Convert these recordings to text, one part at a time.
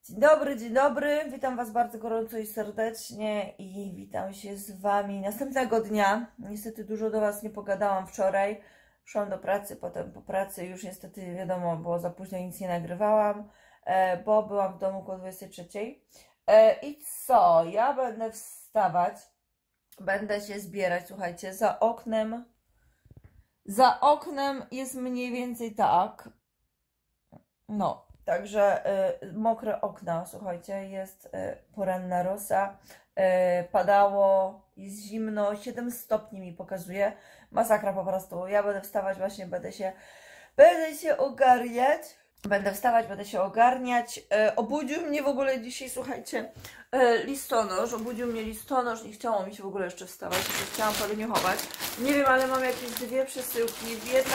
Dzień dobry, witam Was bardzo gorąco i serdecznie i witam się z Wami następnego dnia. Niestety dużo do Was nie pogadałam wczoraj, szłam do pracy, potem po pracy już niestety wiadomo, było za późno, nic nie nagrywałam, bo byłam w domu około 23. I co? Ja będę wstawać, będę się zbierać, słuchajcie, za oknem jest mniej więcej tak, no. Także mokre okna, słuchajcie, jest poranna rosa, padało, jest zimno, 7 stopni mi pokazuje, masakra po prostu. Ja będę wstawać właśnie, będę się ogarniać, obudził mnie w ogóle dzisiaj, słuchajcie, listonosz, nie chciało mi się w ogóle jeszcze wstawać, jeszcze chciałam poleniuchować, nie wiem, ale mam jakieś dwie przesyłki,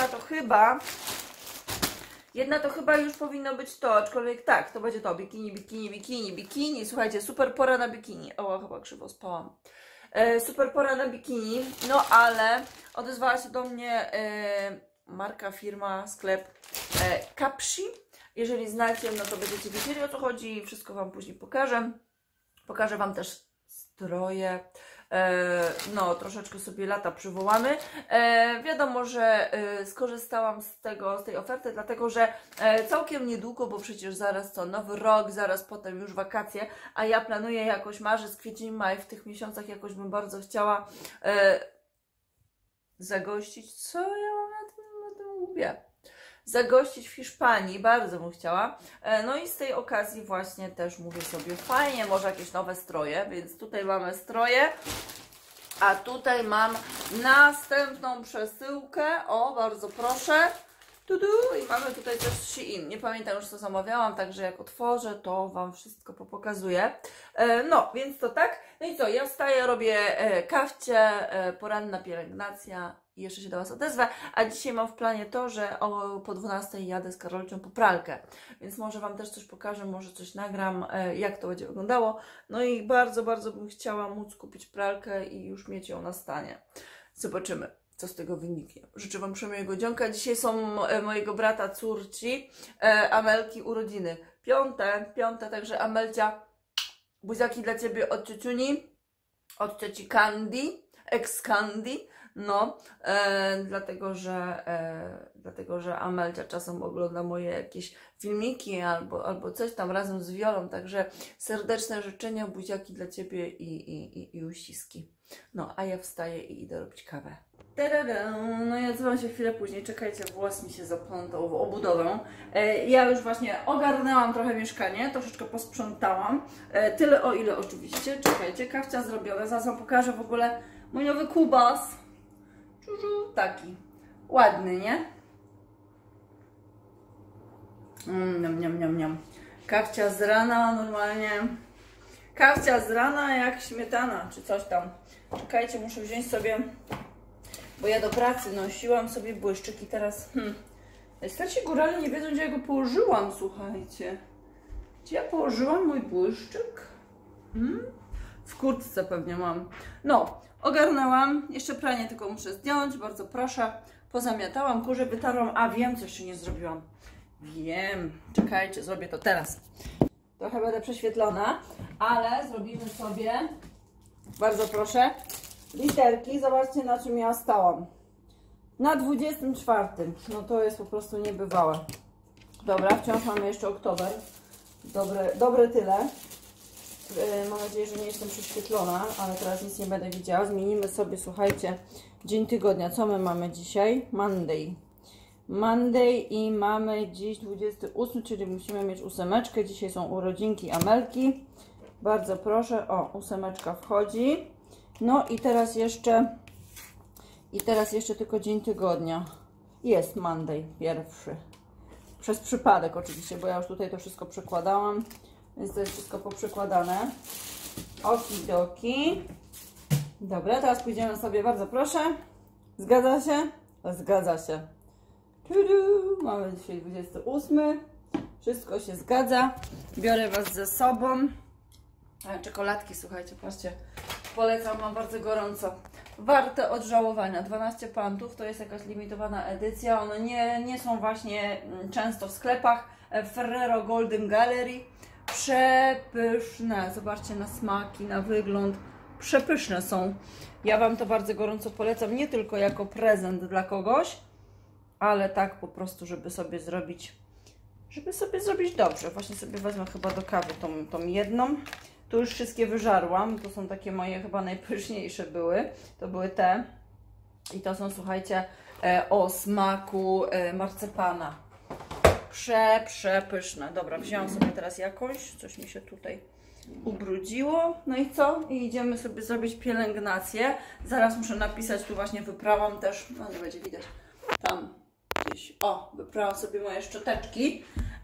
Jedna to chyba już powinno być to, aczkolwiek tak, to będzie to, bikini. Słuchajcie, super pora na bikini. O, chyba krzywo spałam. Super pora na bikini, no ale odezwała się do mnie marka, firma, sklep Capshi. Jeżeli znacie, no to będziecie wiedzieli, o co chodzi, wszystko Wam później pokażę. Pokażę Wam też stroje. No, troszeczkę sobie lata przywołamy. Wiadomo, że skorzystałam z tej oferty, dlatego że całkiem niedługo, bo przecież zaraz to nowy rok, zaraz potem już wakacje, a ja planuję jakoś marzec, kwiecień, maj, w tych miesiącach jakoś bym bardzo chciała zagościć. Co ja mam na tym mówię? Zagościć w Hiszpanii, bardzo bym chciała. No i z tej okazji właśnie też mówię sobie, fajnie, może jakieś nowe stroje, więc tutaj mamy stroje, a tutaj mam następną przesyłkę, o, bardzo proszę, i mamy tutaj też Shein, nie pamiętam już co zamawiałam, także jak otworzę, to Wam wszystko pokazuję. No, więc to tak, no i co, ja wstaję, robię kawcie, poranna pielęgnacja, i jeszcze się do Was odezwę, a dzisiaj mam w planie to, że po 12 jadę z Karolcią po pralkę, więc może Wam też coś pokażę, może coś nagram, jak to będzie wyglądało. No i bardzo, bardzo bym chciała móc kupić pralkę i już mieć ją na stanie. Zobaczymy, co z tego wyniknie. Życzę Wam przemiłego dzionka. Dzisiaj są mojego brata córci, Amelki urodziny. Piąte, także Amelcia, buziaki dla Ciebie od ciociuni, od cioci Candy, ex-Candy. No, dlatego że Amelcia czasem ogląda moje jakieś filmiki albo coś tam razem z Wiolą, także serdeczne życzenia, buziaki dla Ciebie i uściski. No, a ja wstaję i idę robić kawę. No i odzywam się chwilę później, czekajcie, włos mi się zaplątał w obudowę. Ja już właśnie ogarnęłam trochę mieszkanie, troszeczkę posprzątałam, tyle o ile oczywiście, czekajcie, kawcia zrobiona, zaraz Wam pokażę w ogóle mój nowy kubas. Taki ładny, nie? Niam. Kawcia z rana normalnie. Kawcia z rana jak śmietana, czy coś tam. Czekajcie, muszę wziąć sobie, bo ja do pracy nosiłam sobie błyszczyk i teraz starsi górale nie wiedzą, gdzie ja go położyłam, słuchajcie. Gdzie ja położyłam mój błyszczyk? W kurtce pewnie mam. No, ogarnęłam, jeszcze pranie tylko muszę zdjąć, bardzo proszę. Pozamiatałam, kurze wytarłam, a wiem, co jeszcze nie zrobiłam. Wiem, czekajcie, zrobię to teraz. Trochę będę prześwietlona, ale zrobimy sobie, bardzo proszę, literki. Zobaczcie, na czym ja stałam. Na 24. No to jest po prostu niebywałe. Dobra, wciąż mamy jeszcze oktober. Dobre tyle. Mam nadzieję, że nie jestem prześwietlona, ale teraz nic nie będę widziała. Zmienimy sobie, słuchajcie, dzień tygodnia. Co my mamy dzisiaj? Monday i mamy dziś 28, czyli musimy mieć 8. Dzisiaj są urodzinki Amelki. Bardzo proszę, o, 8 wchodzi. No i teraz jeszcze tylko dzień tygodnia. Jest Monday pierwszy. Przez przypadek oczywiście, bo ja już tutaj to wszystko przekładałam. Więc to jest wszystko poprzekładane. Okidoki. Dobra, teraz pójdziemy sobie, bardzo proszę. Zgadza się? Zgadza się. Mamy dzisiaj 28. Wszystko się zgadza. Biorę Was ze sobą. Czekoladki, słuchajcie, patrzcie. Polecam Wam bardzo gorąco. Warte odżałowania. 12 poundów, to jest jakaś limitowana edycja. One nie są właśnie często w sklepach. Ferrero Golden Gallery. przepyszne. Zobaczcie na smaki, na wygląd. Przepyszne są. Ja Wam to bardzo gorąco polecam, nie tylko jako prezent dla kogoś, ale tak po prostu, żeby sobie zrobić dobrze. Właśnie sobie wezmę chyba do kawy tą jedną. Tu już wszystkie wyżarłam. To są takie moje chyba najpyszniejsze były. To były te. I to są, słuchajcie, o smaku marcepana. Przepyszne. Dobra, wzięłam sobie teraz jakąś. Coś mi się tutaj ubrudziło. No i co? I idziemy sobie zrobić pielęgnację. Zaraz muszę napisać, tu właśnie wyprałam też, no nie będzie widać, tam gdzieś, o, wyprałam sobie moje szczoteczki.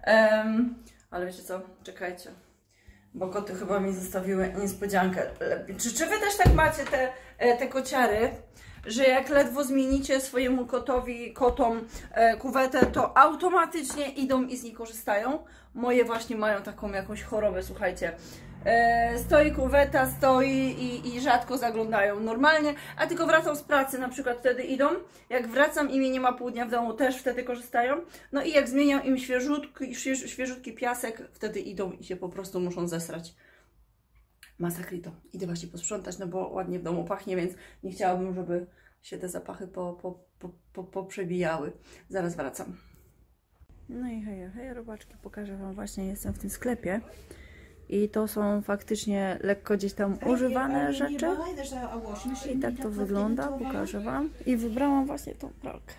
Ale wiecie co? Czekajcie. Bo koty chyba mi zostawiły niespodziankę. Czy Wy też tak macie te kociary, że jak ledwo zmienicie swojemu kotom kuwetę, to automatycznie idą i z niej korzystają? Moje właśnie mają taką jakąś chorobę, słuchajcie. Stoi kuweta, i rzadko zaglądają normalnie, a tylko wracam z pracy, na przykład wtedy idą. Jak wracam i mnie nie ma pół dnia w domu, też wtedy korzystają. No i jak zmieniam im świeżutki piasek, wtedy idą i się po prostu muszą zesrać. Masakrito. Idę właśnie posprzątać, no bo ładnie w domu pachnie, więc nie chciałabym, żeby się te zapachy poprzebijały. Zaraz wracam. No i hej, robaczki, pokażę Wam, właśnie jestem w tym sklepie. I to są faktycznie lekko gdzieś tam używane rzeczy. I tak to wygląda, pokażę Wam. I wybrałam właśnie tą pralkę.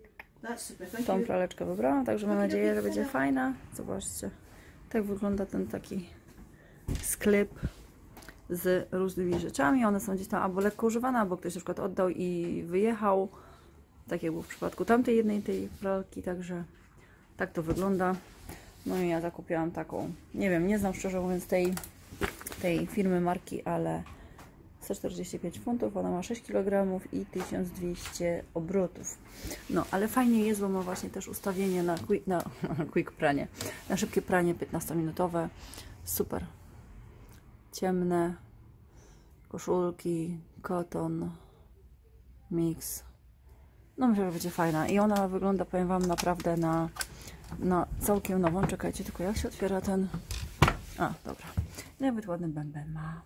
Tą praleczkę wybrałam, także mam nadzieję, że będzie fajna. Zobaczcie, tak wygląda ten taki sklep z różnymi rzeczami. One są gdzieś tam albo lekko używane, albo ktoś na przykład oddał i wyjechał. Tak jak było w przypadku tamtej jednej tej pralki, także tak to wygląda. No i ja zakupiłam taką, nie wiem, nie znam szczerze mówiąc tej firmy, marki, ale 145 funtów, ona ma 6 kg i 1200 obrotów. No, ale fajnie jest, bo ma właśnie też ustawienie na quick pranie, na szybkie pranie 15-minutowe. Super. Ciemne koszulki, koton, mix. No myślę, że będzie fajna i ona wygląda, powiem Wam, naprawdę na całkiem nową. Czekajcie, tylko jak się otwiera ten... A, dobra. Nawet ładny bęben ma.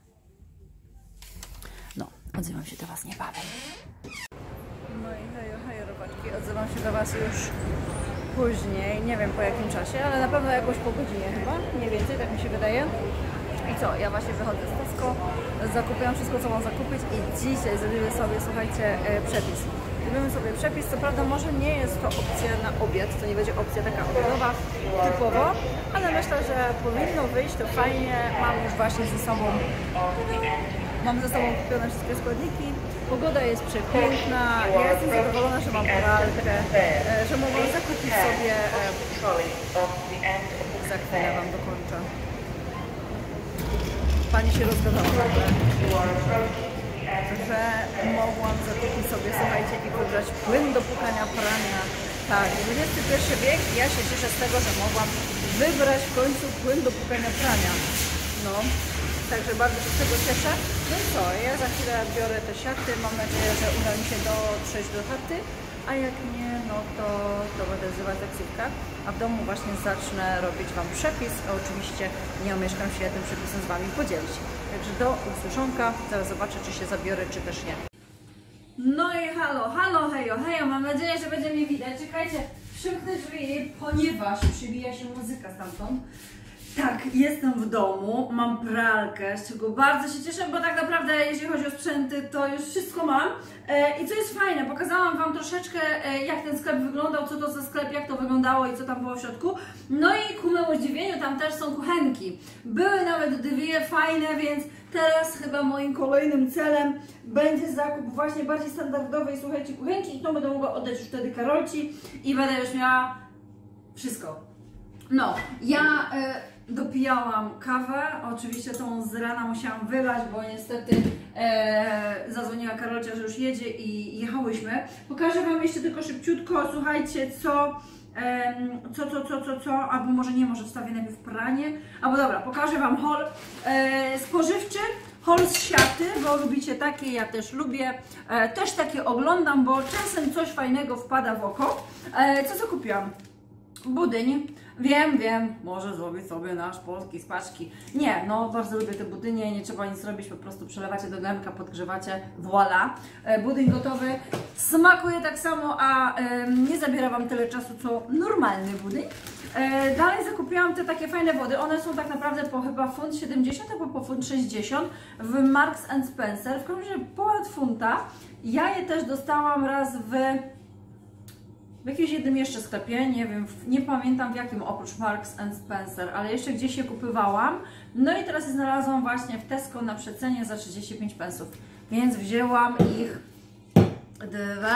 No, odzywam się do Was niebawem. No i hej, robaczki, odzywam się do Was już później, nie wiem po jakim czasie, ale na pewno jakoś po godzinie chyba, mniej więcej, tak mi się wydaje. I co, ja właśnie wychodzę z Tesco, zakupiłam wszystko, co mam zakupić i dzisiaj zrobimy sobie, słuchajcie, przepis. Zrobimy sobie przepis, co prawda może nie jest to opcja na obiad, to nie będzie opcja taka obiadowa typowo, ale myślę, że powinno wyjść to fajnie. Mam już właśnie ze sobą kupione wszystkie składniki. Pogoda jest przepiękna, ja jestem zadowolona, że mam pralkę, że mogę zakupić sobie... Za chwilę Wam dokończę. Pani się rozgadała, że mogłam zakupić sobie, słuchajcie, i wybrać płyn do płukania prania. Tak, XXI wiek, ja się cieszę z tego, że mogłam wybrać w końcu płyn do płukania prania. No, także bardzo się z tego cieszę. No i co, ja za chwilę biorę te siaty, mam nadzieję, że uda mi się dotrzeć do chaty, a jak nie, no to będę wzywać taksówkę, a w domu właśnie zacznę robić Wam przepis, a oczywiście nie omieszkam się tym przepisem z Wami podzielić. Także do usłyszonka, zaraz zobaczę, czy się zabiorę, czy też nie. No i halo, hejo, mam nadzieję, że będzie mnie widać. Czekajcie, przymknę drzwi, ponieważ przybija się muzyka stamtąd. Tak, jestem w domu, mam pralkę, z czego bardzo się cieszę, bo tak naprawdę jeśli chodzi o sprzęty, to już wszystko mam. I co jest fajne, pokazałam Wam troszeczkę, jak ten sklep wyglądał, co to za sklep, jak to wyglądało i co tam było w środku. No i ku memu zdziwieniu tam też są kuchenki. Były nawet dwie fajne, więc teraz chyba moim kolejnym celem będzie zakup właśnie bardziej standardowej, słuchajcie, kuchenki i to będę mogła oddać już wtedy Karolci i będę już miała wszystko. No, ja dopijałam kawę, oczywiście tą z rana musiałam wylać, bo niestety zadzwoniła Karolcia, że już jedzie i jechałyśmy. Pokażę Wam jeszcze tylko szybciutko, słuchajcie, albo może nie, może wstawię najpierw pranie, albo dobra, pokażę Wam haul spożywczy, haul z siaty, bo lubicie takie, ja też lubię, też takie oglądam, bo czasem coś fajnego wpada w oko. Co kupiłam? budyń. Wiem, może zrobić sobie nasz polski z paczki. Nie, no bardzo lubię te budynie, nie trzeba nic robić, po prostu przelewacie do garnka, podgrzewacie, voila. Budyń gotowy, smakuje tak samo, a nie zabiera Wam tyle czasu, co normalny budyń. Dalej zakupiłam te takie fajne wody, one są tak naprawdę po chyba £1,70 albo po £1,60 w Marks & Spencer, w każdym razie ponad funta. Ja je też dostałam raz w jakimś jednym jeszcze sklepie, nie wiem, nie pamiętam w jakim oprócz Marks & Spencer, ale jeszcze gdzieś je kupywałam. No i teraz je znalazłam właśnie w Tesco na przecenie za 35 pensów, więc wzięłam ich 2,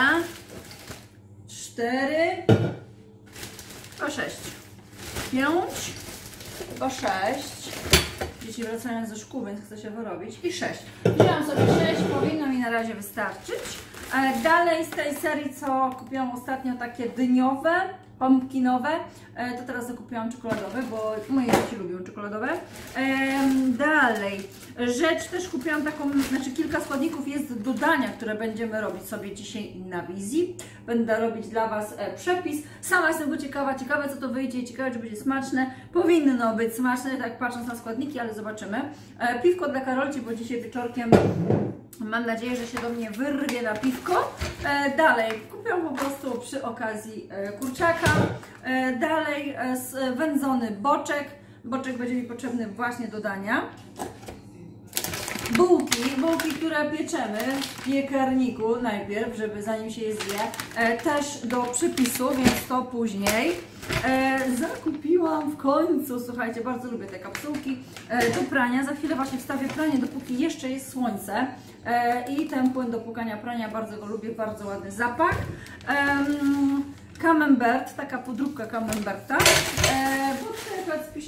4, chyba 6, 5, chyba 6. Dzieci wracają ze szkół, więc chcę się wyrobić. I 6. Wzięłam sobie 6, powinno mi na razie wystarczyć. Dalej z tej serii, co kupiłam ostatnio, takie dyniowe, pumpkinowe, to teraz zakupiłam czekoladowe, bo moje dzieci lubią czekoladowe. Dalej, rzecz też kupiłam taką, znaczy kilka składników jest do dania, które będziemy robić sobie dzisiaj na wizji. Będę robić dla Was przepis. Sama jestem go ciekawe co to wyjdzie i ciekawe, czy będzie smaczne. Powinno być smaczne, tak patrząc na składniki, ale zobaczymy. Piwko dla Karolci, bo dzisiaj wieczorkiem mam nadzieję, że się do mnie wyrwie na piwko. Dalej, kupiłam po prostu przy okazji kurczaka. Dalej wędzony boczek. Boczek będzie mi potrzebny właśnie do dania. Bułki, które pieczemy w piekarniku najpierw, żeby zanim się je zje, też do przepisu, więc to później. Zakupiłam w końcu, słuchajcie, bardzo lubię te kapsułki do prania. Za chwilę właśnie wstawię pranie, dopóki jeszcze jest słońce. I ten płyn do płukania prania, bardzo go lubię, bardzo ładny zapach. Camembert, taka podróbka Camemberta. Bo tutaj akurat spiszę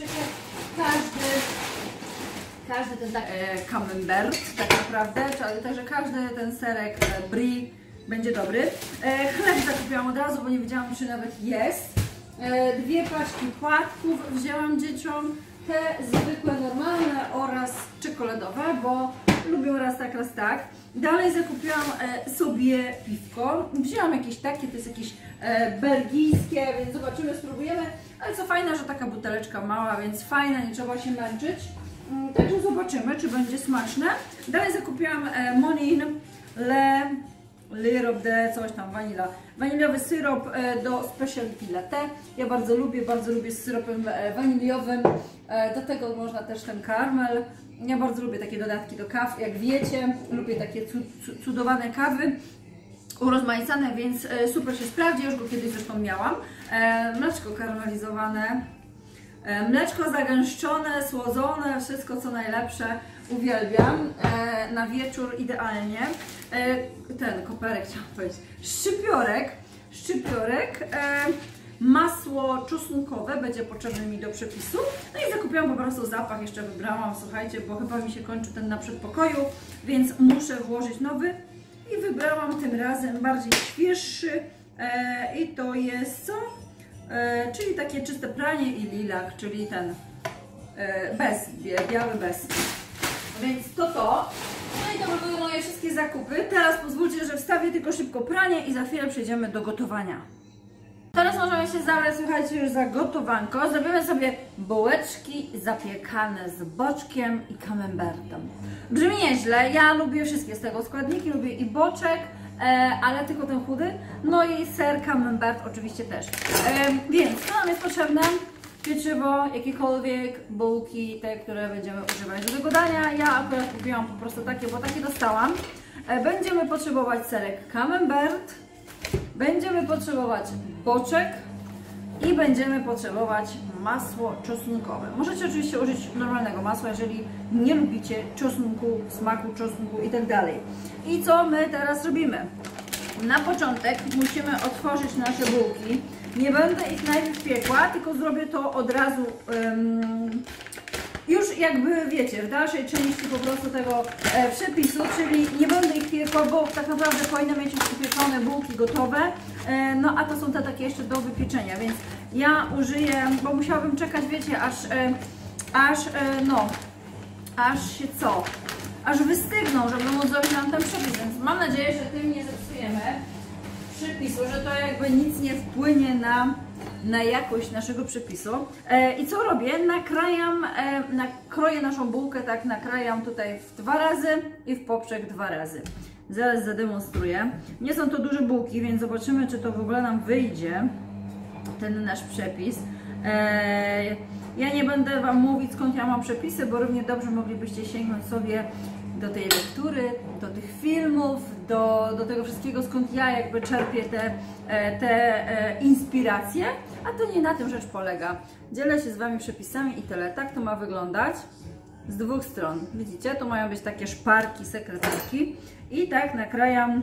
każdy ten Camembert, tak naprawdę, także każdy ten serek brie będzie dobry. Chleb zakupiłam od razu, bo nie wiedziałam, czy nawet jest. 2 paczki płatków wzięłam dzieciom, te zwykłe, normalne oraz czekoladowe, bo lubią raz tak. Dalej zakupiłam sobie piwko. Wzięłam jakieś takie, to jest jakieś belgijskie, więc zobaczymy, spróbujemy. Ale co fajne, że taka buteleczka mała, więc fajna, nie trzeba się męczyć. Także zobaczymy, czy będzie smaczne. Dalej zakupiłam Monin Le Robe de coś tam, waniliowy syrop do specialty latte. Ja bardzo lubię z syropem waniliowym. Do tego można też ten karmel. Ja bardzo lubię takie dodatki do kaw, jak wiecie. Lubię takie cudowane kawy urozmaicane, więc super się sprawdzi. Już go kiedyś zresztą miałam. Mleczko karmelizowane. Mleczko zagęszczone, słodzone, wszystko co najlepsze, uwielbiam, na wieczór idealnie. Ten koperek chciałam powiedzieć, szczypiorek, masło czosnkowe będzie potrzebne mi do przepisu. No i zakupiłam po prostu zapach, jeszcze wybrałam, słuchajcie, bo chyba mi się kończy ten na przedpokoju, więc muszę włożyć nowy i wybrałam tym razem bardziej świeższy i to jest co? Czyli takie czyste pranie i lilak, czyli ten biały bez. Więc to. No i to były moje wszystkie zakupy. Teraz pozwólcie, że wstawię tylko szybko pranie i za chwilę przejdziemy do gotowania. Teraz możemy się zabrać, słuchajcie, już za gotowanko. Zrobimy sobie bułeczki zapiekane z boczkiem i camembertem. Brzmi nieźle, ja lubię wszystkie z tego składniki, lubię i boczek, ale tylko ten chudy, no i ser camembert oczywiście też. Więc co nam jest potrzebne? Pieczywo, jakiekolwiek, bułki, te, które będziemy używać do tego dania. Ja akurat kupiłam po prostu takie, bo takie dostałam. Będziemy potrzebować serek camembert, będziemy potrzebować boczek i będziemy potrzebować masło czosnkowe. Możecie oczywiście użyć normalnego masła, jeżeli nie lubicie czosnku, smaku czosnku i tak dalej. I co my teraz robimy? Na początek musimy otworzyć nasze bułki. Nie będę ich najpierw piekła, tylko zrobię to od razu już jakby wiecie, w dalszej części po prostu tego przepisu, czyli nie będę ich piekła, bo tak naprawdę powinna mieć już upieczone bułki gotowe, no a to są te takie jeszcze do wypieczenia, więc ja użyję, bo musiałabym czekać, wiecie, aż wystygną, żeby móc zrobić nam ten przepis, więc mam nadzieję, że tym nie zepsujemy przepisu, że to jakby nic nie wpłynie na na jakość naszego przepisu. I co robię? Nakroję naszą bułkę, tak nakrajam tutaj w 2 razy i w poprzek 2 razy. Zaraz zademonstruję. Nie są to duże bułki, więc zobaczymy, czy to w ogóle nam wyjdzie, ten nasz przepis. Ja nie będę Wam mówić, skąd ja mam przepisy, bo równie dobrze moglibyście sięgnąć sobie do tej lektury, do tych filmów, do tego wszystkiego, skąd ja jakby czerpię te inspiracje, a to nie na tym rzecz polega. Dzielę się z Wami przepisami i tyle. Tak to ma wyglądać z 2 stron. Widzicie, to mają być takie szparki, sekretarki i tak nakrajam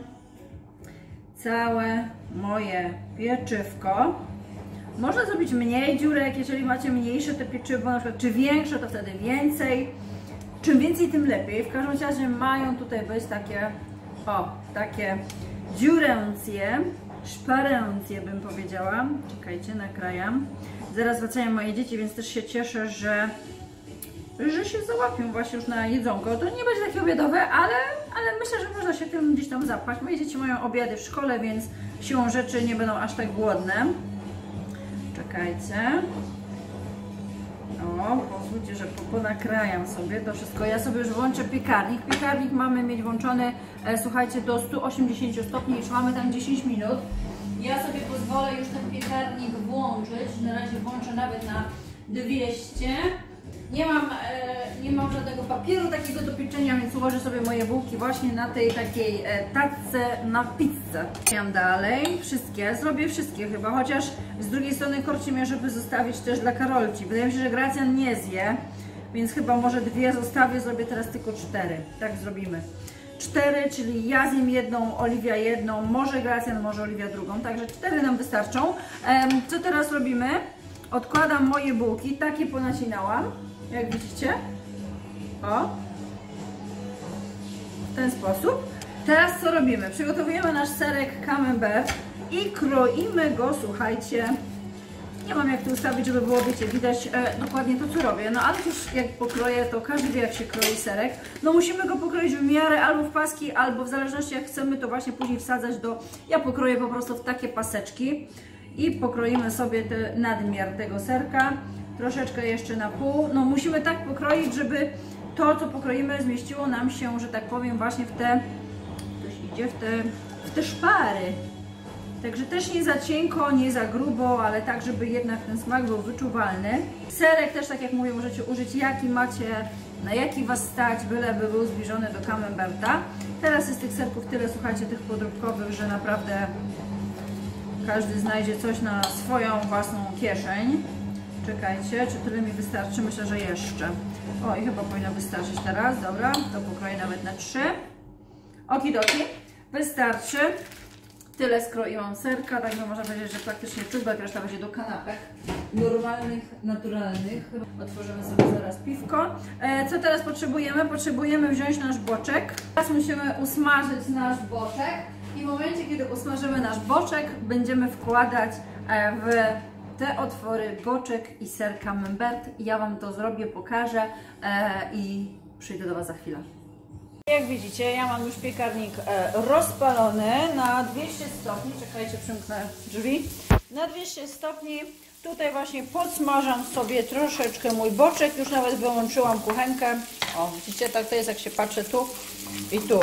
całe moje pieczywko. Można zrobić mniej dziurek, jeżeli macie mniejsze te pieczywo, na przykład, czy większe, to wtedy więcej. Czym więcej, tym lepiej. W każdym razie mają tutaj być takie, takie dziuręcje, szparencje bym powiedziała. Czekajcie, nakrajam. Zaraz wracają moje dzieci, więc też się cieszę, że się załapią właśnie już na jedzonko. To nie będzie takie obiadowe, ale myślę, że można się tym gdzieś tam zapchać. Moje dzieci mają obiady w szkole, więc siłą rzeczy nie będą aż tak głodne. Czekajcie. Pozwólcie, że ponakrajam sobie to wszystko. Ja sobie już włączę piekarnik. Piekarnik mamy mieć włączony, słuchajcie, do 180 stopni, już mamy tam 10 minut. Ja sobie pozwolę już ten piekarnik włączyć. Na razie włączę nawet na 200. Nie mam żadnego papieru takiego do pieczenia, więc ułożę sobie moje bułki właśnie na tej takiej tacce na pizzę. Jem dalej. Zrobię wszystkie chyba, chociaż z drugiej strony korci mnie, żeby zostawić też dla Karolci. Wydaje mi się, że Gracjan nie zje, więc chyba może 2 zostawię, zrobię teraz tylko 4. Tak zrobimy. 4, czyli ja zjem jedną, Oliwia jedną, może Gracjan, może Oliwia drugą, także 4 nam wystarczą. Co teraz robimy? Odkładam moje bułki, takie ponacinałam, jak widzicie. W ten sposób. Teraz co robimy? Przygotowujemy nasz serek camembert i kroimy go, słuchajcie. Nie mam jak to ustawić, żeby było, wiecie, widać dokładnie to, co robię. No ale już jak pokroję, to każdy wie, jak się kroi serek. No musimy go pokroić w miarę albo w paski, albo w zależności jak chcemy, to właśnie później wsadzać ja pokroję po prostu w takie paseczki. I pokroimy sobie nadmiar tego serka, troszeczkę jeszcze na pół. No musimy tak pokroić, żeby to, co pokroimy, zmieściło nam się, że tak powiem, właśnie w te szpary. Także też nie za cienko, nie za grubo, ale tak, żeby jednak ten smak był wyczuwalny. Serek też, tak jak mówię, możecie użyć jaki macie, na jaki Was stać, byleby był zbliżony do camemberta. Teraz jest tych serków tyle, słuchajcie, tych podróbkowych, że naprawdę każdy znajdzie coś na swoją własną kieszeń. Czekajcie, czy tyle mi wystarczy? Myślę, że jeszcze. I chyba powinno wystarczyć teraz. Dobra, to pokroję nawet na 3. Okidoki, wystarczy. Tyle skroiłam serka, tak że można powiedzieć, że praktycznie czubek, reszta będzie do kanapek normalnych, naturalnych. Otworzymy sobie zaraz piwko. Co teraz potrzebujemy? Potrzebujemy wziąć nasz boczek. Teraz musimy usmażyć nasz boczek. I w momencie, kiedy usmażymy nasz boczek, będziemy wkładać w te otwory boczek i ser camembert. Ja Wam to zrobię, pokażę i przyjdę do Was za chwilę. Jak widzicie, ja mam już piekarnik rozpalony na 200 stopni. Czekajcie, przymknę drzwi. Na 200 stopni. Tutaj właśnie podsmażam sobie troszeczkę mój boczek. Już nawet wyłączyłam kuchenkę. Widzicie, tak to jest, jak się patrzy tu i tu.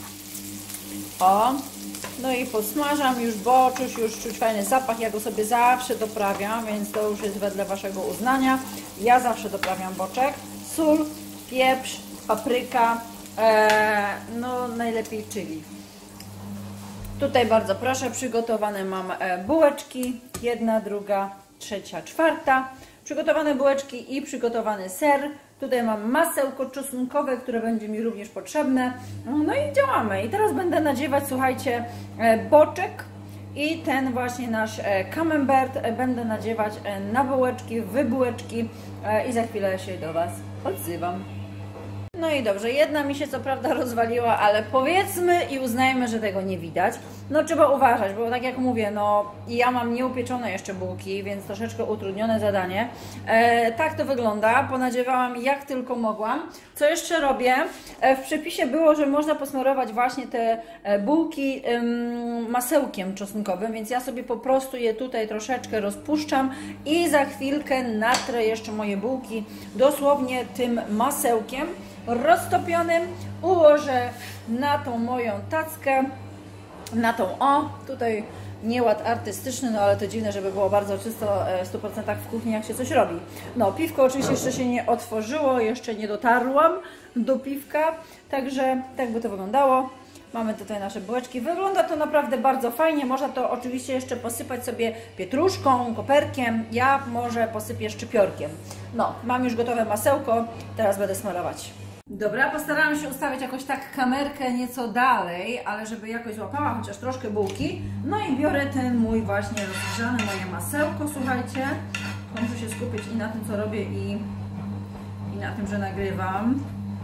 No i podsmażam już boczuś, już czuć fajny zapach. Ja go sobie zawsze doprawiam, więc to już jest wedle Waszego uznania. Ja zawsze doprawiam boczek. Sól, pieprz, papryka, no najlepiej chili. Tutaj bardzo proszę, przygotowane mam bułeczki. 1, 2, 3, 4. Przygotowane bułeczki i przygotowany ser. Tutaj mam masełko czosnkowe, które będzie mi również potrzebne. No i działamy. I teraz będę nadziewać, słuchajcie, boczek i ten właśnie nasz camembert będę nadziewać na bułeczki, w bułeczki i za chwilę się do Was odzywam. No i dobrze, jedna mi się co prawda rozwaliła, ale powiedzmy i uznajmy, że tego nie widać. No trzeba uważać, bo tak jak mówię, no ja mam nieupieczone jeszcze bułki, więc troszeczkę utrudnione zadanie. Tak to wygląda, ponadziewałam jak tylko mogłam. Co jeszcze robię? W przepisie było, że można posmarować właśnie te bułki masełkiem czosnkowym, więc ja sobie po prostu je tutaj troszeczkę rozpuszczam i za chwilkę natrę jeszcze moje bułki dosłownie tym masełkiem roztopionym, ułożę na tą moją tackę, na tą tutaj nieład artystyczny, no ale to dziwne, żeby było bardzo czysto w 100% w kuchni, jak się coś robi. No, piwko oczywiście jeszcze się nie otworzyło, jeszcze nie dotarłam do piwka, także tak by to wyglądało. Mamy tutaj nasze bułeczki. Wygląda to naprawdę bardzo fajnie. Można to oczywiście jeszcze posypać sobie pietruszką, koperkiem. Ja może posypię szczypiorkiem. No, mam już gotowe masełko. Teraz będę smarować. Dobra, postarałam się ustawić jakoś tak kamerkę nieco dalej, ale żeby jakoś złapała chociaż troszkę bułki. No i biorę ten mój właśnie rozgrzane moje masełko, słuchajcie. Muszę się skupić i na tym, co robię i na tym, że nagrywam.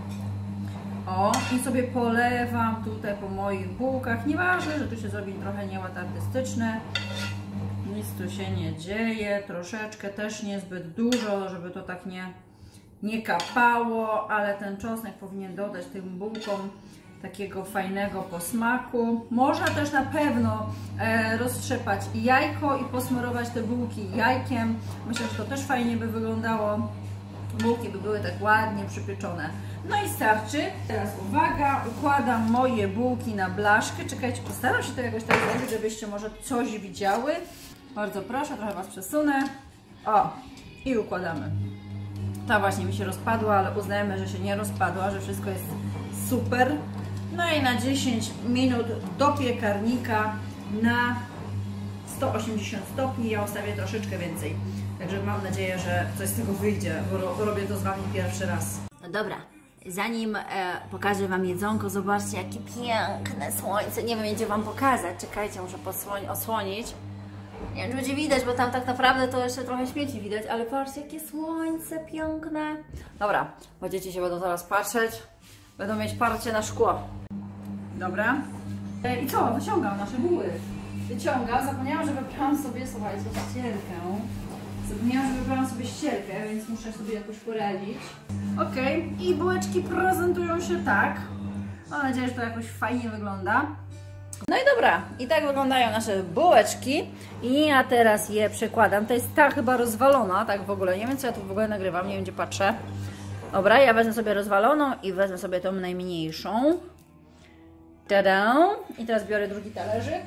I sobie polewam tutaj po moich bułkach. Nieważne, że tu się zrobi trochę nieład artystyczny. Nic tu się nie dzieje. Troszeczkę też niezbyt dużo, żeby to tak nie kapało, ale ten czosnek powinien dodać tym bułkom takiego fajnego posmaku. Można też na pewno roztrzepać jajko i posmarować te bułki jajkiem. Myślę, że to też fajnie by wyglądało. Bułki by były tak ładnie przypieczone. No i starczy. Teraz uwaga, układam moje bułki na blaszkę. Czekajcie, postaram się to jakoś tak zrobić, żebyście może coś widziały. Bardzo proszę, trochę Was przesunę. I układamy. Ta właśnie mi się rozpadła, ale uznajemy, że się nie rozpadła, że wszystko jest super. No i na 10 minut do piekarnika na 180 stopni. Ja ustawię troszeczkę więcej. Także mam nadzieję, że coś z tego wyjdzie, bo robię to z Wami pierwszy raz. No dobra, zanim pokażę Wam jedzonko, zobaczcie jakie piękne słońce. Nie wiem, gdzie Wam pokazać. Czekajcie, muszę osłonić. Nie wiem, czy będzie widać, bo tam tak naprawdę to jeszcze trochę śmieci widać, ale patrzcie, jakie słońce piękne. Dobra, bo dzieci się będą zaraz patrzeć. Będą mieć parcie na szkło. Dobra. I co? Wyciągam nasze buły. Wyciągam. Zapomniałam, że wybrałam sobie, słuchajcie, ścierkę. Zapomniałam, że wybrałam sobie ścierkę, więc muszę sobie jakoś poradzić. Ok, i bułeczki prezentują się tak. Mam nadzieję, że to jakoś fajnie wygląda. No i dobra, i tak wyglądają nasze bułeczki. I ja teraz je przekładam. To jest ta chyba rozwalona, tak w ogóle. Nie wiem, co ja tu w ogóle nagrywam, nie wiem, gdzie patrzę. Dobra, ja wezmę sobie rozwaloną i wezmę sobie tą najmniejszą. Tada! I teraz biorę drugi talerzyk.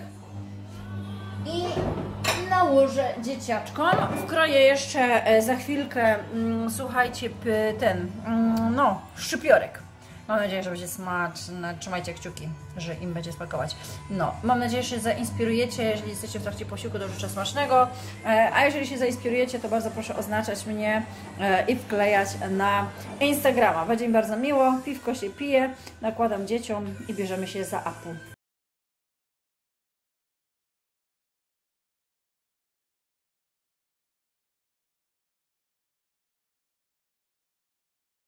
I nałożę dzieciaczkom. Wkroję jeszcze za chwilkę, słuchajcie, szczypiorek. Mam nadzieję, że będzie smaczne. Trzymajcie kciuki, że im będzie smakować. No, mam nadzieję, że się zainspirujecie. Jeżeli jesteście w trakcie posiłku, to życzę smacznego. A jeżeli się zainspirujecie, to bardzo proszę oznaczać mnie i wklejać na Instagrama. Będzie mi bardzo miło. Piwko się pije, nakładam dzieciom i bierzemy się za apu.